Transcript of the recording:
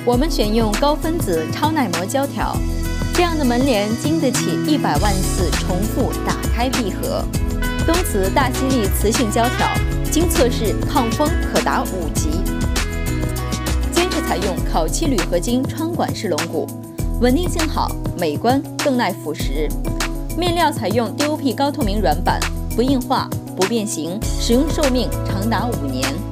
我们选用高分子超耐磨胶条，这样的门帘经得起100万次重复打开闭合。东磁大吸力磁性胶条，经测试抗风可达5级。坚持采用烤漆铝合金穿管式龙骨，稳定性好，美观更耐腐蚀。面料采用 DOP 高透明软板，不硬化、不变形，使用寿命长达5年。